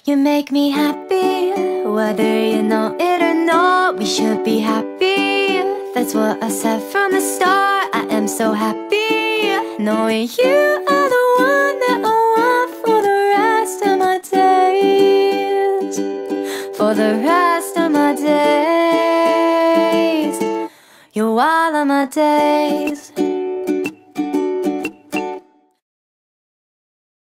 You make me happy, whether you know it or not. We should be happy, that's what I said from the start. I am so happy, knowing you are the one that I want for the rest of my days. For the rest of my days, you're all of my days.